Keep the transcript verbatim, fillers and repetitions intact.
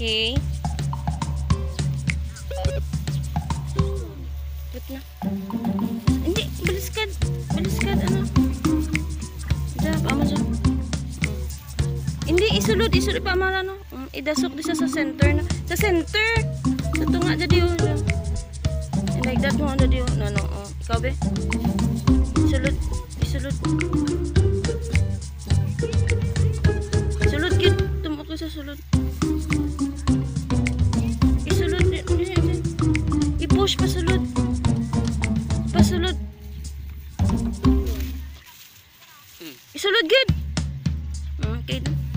Okay. Put na. Hindi, baliskad. Baliskad, ano? Diyan, paama dyan. Hindi, isulod. Isulod pa amala, no? Um, idasok di sa center na. Sa center! Sa tunga, jadi yun. And like that mo, jadi yun. No, no, oh. Ikaw, be? Isulod. Isulod. Sulod, kid. Tumok ko sa sulod. Isulod. I-push, pasulod. Pasulod. Isulod, good. Okay,